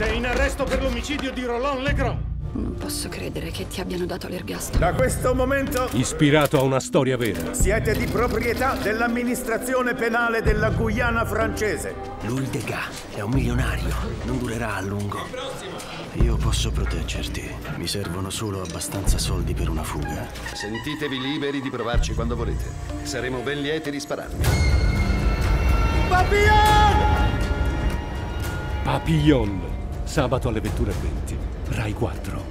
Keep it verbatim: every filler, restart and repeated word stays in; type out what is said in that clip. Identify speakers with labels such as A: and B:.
A: Sei in arresto per l'omicidio di Roland Legrand.
B: Non posso credere che ti abbiano dato l'ergastolo.
C: Da questo momento
D: Ispirato a una storia vera.
C: siete di proprietà dell'amministrazione penale della Guyana francese.
E: Louis Degas è un milionario, non durerà a lungo. Io posso proteggerti. Mi servono solo abbastanza soldi per una fuga.
F: Sentitevi liberi di provarci quando volete. Saremo ben lieti di spararvi.
C: Papillon!
D: Papillon. Sabato alle ventuno e venti. Rai quattro.